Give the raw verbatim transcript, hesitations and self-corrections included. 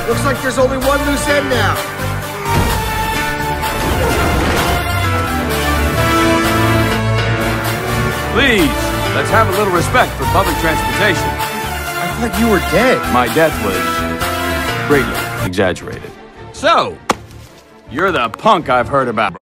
Looks like there's only one loose end now. Please, let's have a little respect for public transportation. I thought you were dead. My death was greatly exaggerated. So, you're the punk I've heard about.